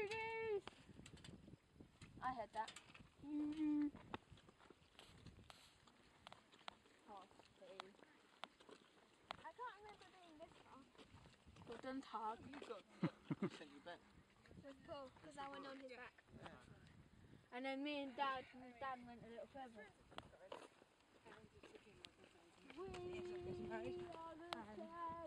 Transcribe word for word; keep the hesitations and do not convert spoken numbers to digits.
Goonies! I heard that. Mm-hmm. Oh, Steve. I can't remember being this far. Well done, Tag. You got sent you back. With Paul, because I went on his back. Yeah. And then me and Dad, and Dad went a little further. We are the